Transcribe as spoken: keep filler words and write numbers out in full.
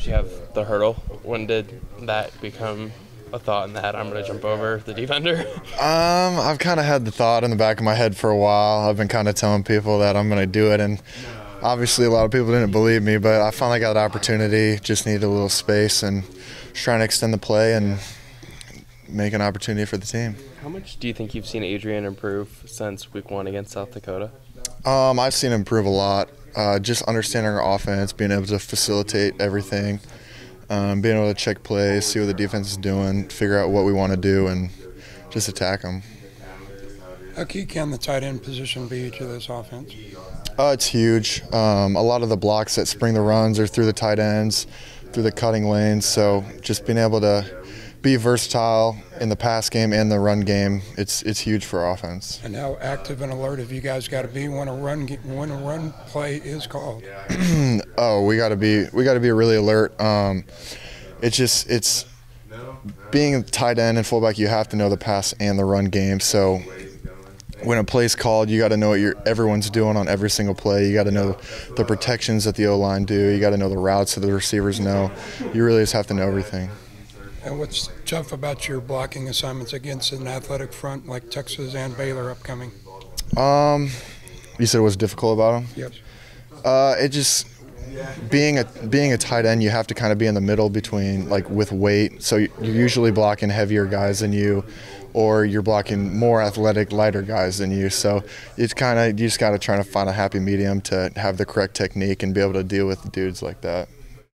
you have the hurdle. When did that become a thought in the head? I'm going to jump over the defender. Um, I've kind of had the thought in the back of my head for a while. I've been kind of telling people that I'm going to do it, and obviously a lot of people didn't believe me, but I finally got the opportunity, just needed a little space, and just trying to extend the play and make an opportunity for the team. How much do you think you've seen Adrian improve since week one against South Dakota? Um, I've seen him improve a lot. Uh, just understanding our offense, being able to facilitate everything, um, being able to check plays, see what the defense is doing, figure out what we want to do, and just attack them. How key can the tight end position be to this offense? Uh, it's huge. Um, a lot of the blocks that spring the runs are through the tight ends, through the cutting lanes, so just being able to be versatile in the pass game and the run game, it's it's huge for our offense. And how active and alert have you guys got to be when a run when a run play is called? oh, we got to be we got to be really alert. Um, it's just it's being a tight end and fullback, you have to know the pass and the run game. So when a play's called, you got to know what you're, everyone's doing on every single play. You got to know the protections that the O-line do. You got to know the routes that the receivers know. You really just have to know everything. And what's tough about your blocking assignments against an athletic front like Texas and Baylor upcoming? Um, you said what's difficult about them? Yes. Uh, it just being a being a tight end, you have to kind of be in the middle between, like, with weight. So you're usually blocking heavier guys than you, or you're blocking more athletic, lighter guys than you. So it's kind of you just got to try to find a happy medium to have the correct technique and be able to deal with dudes like that.